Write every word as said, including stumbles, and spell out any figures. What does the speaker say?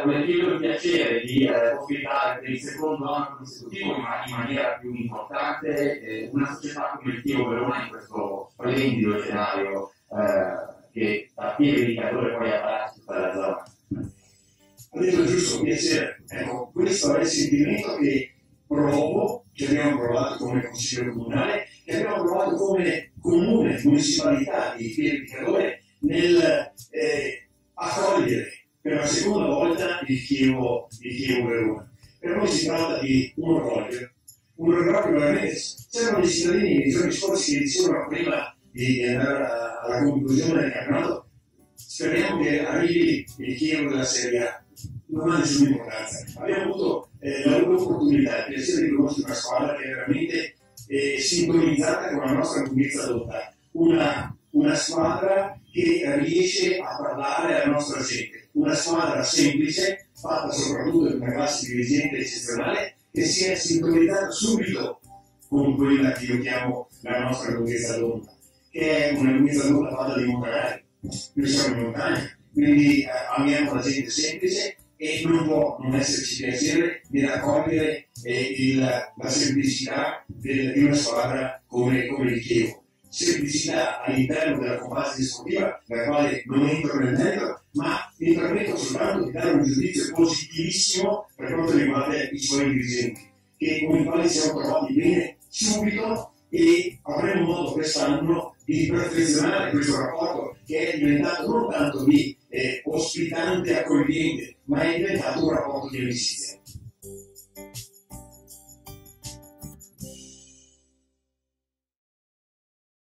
volevo chiedere il piacere di eh, ospitare per il secondo anno consecutivo, ma in maniera più importante, eh, una società come il Chievo Verona in questo splendido scenario eh, che da piede di calore poi avrà tutta la zona. Ho detto giusto, piacere. Ecco, questo è il sentimento che provo, che abbiamo provato come Consiglio Comunale, che abbiamo provato come Comune, municipalità di Pieve di Cadore nel eh, accogliere per la seconda volta il Chievo, il Chievo Verona. Per noi si tratta di un orgoglio, un orgoglio veramente. C'erano dei cittadini nei giorni scorsi che dicevano prima di andare alla conclusione del campionato, speriamo che arrivi il Chievo della Serie A. Non ha nessuna importanza. Abbiamo avuto eh, l'opportunità, il piacere di conoscere una squadra che è veramente eh, sintonizzata con la nostra lunghezza d'onda, una, una squadra che riesce a parlare alla nostra gente, una squadra semplice, fatta soprattutto da una classe dirigente eccezionale, che si è sintonizzata subito con quella che io chiamo la nostra lunghezza d'onda, che è una lunghezza d'onda fatta di montanari. Noi siamo in montagna, quindi eh, amiamo la gente semplice e non può non esserci piacere di raccogliere eh, il, la semplicità del, di una squadra come, come il Chievo. Semplicità all'interno della compagine sportiva, la quale non entro nel merito, ma mi permetto soltanto di dare un giudizio positivissimo per quanto riguarda i suoi dirigenti, che, con i quali siamo trovati bene subito e avremo modo quest'anno di perfezionare questo rapporto che è diventato non tanto di eh, ospitante accogliente, ma è diventato un rapporto di amicizia.